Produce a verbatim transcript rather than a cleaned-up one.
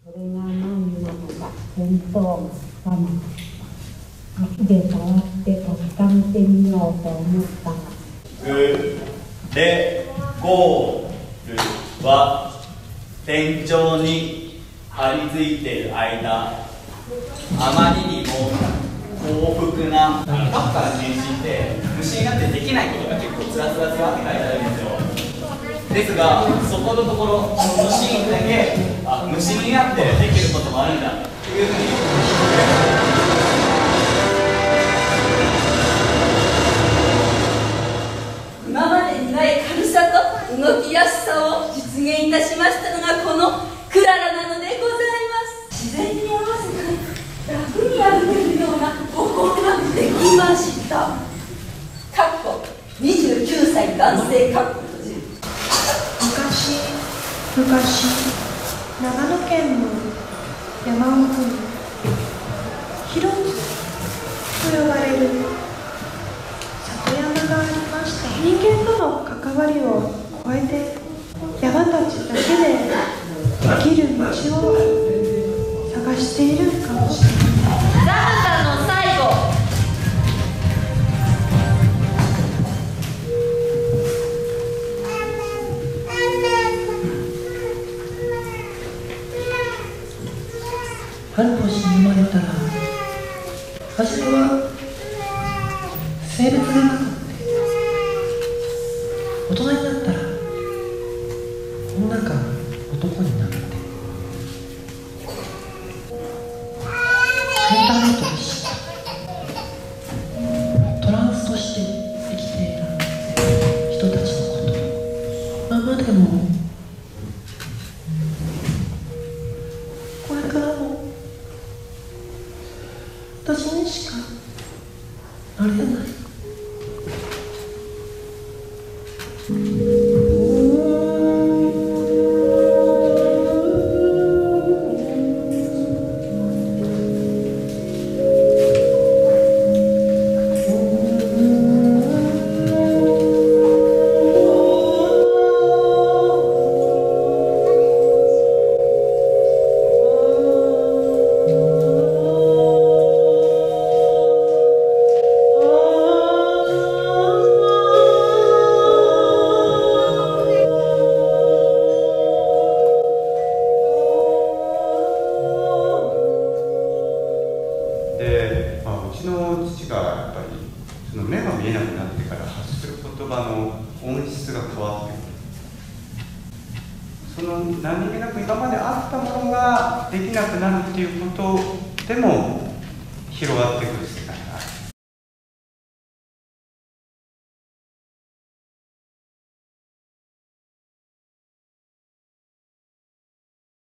それが何なのか見当がつかなかった。足で触って確かめてみようと思ったが、 グレゴールは天井に張り付いている間、あまりにも幸福なカフカの変身って虫になってできないことが結構つらつらつらって書いてあるんですよ。ですが、そこのところこのシーンだけあ虫になってできることもあるんだというふうに今までにない軽さと動きやすさを実現いたしましたのがこのクララなのでございます。自然に合わせて楽に歩けるような歩行ができました。かっこにじゅうきゅうさい男性かっこ閉じる。 昔昔長野県の山奥に広津と呼ばれる里山がありました。人間との関わりを超えて山たちだけで生きる道を探しているかもしれない。 ザブタの最後。 半年に生まれたら初めは性別がなくって大人になったら女か男になってインターネットで知ったトランスとして生きている人たちのこと。今までもこれからも私にしかなれない。 うちの父がやっぱりその目が見えなくなってから発する言葉の音質が変わってくる。その何気なく今まであったものができなくなるっていうことでも広がってくる世界。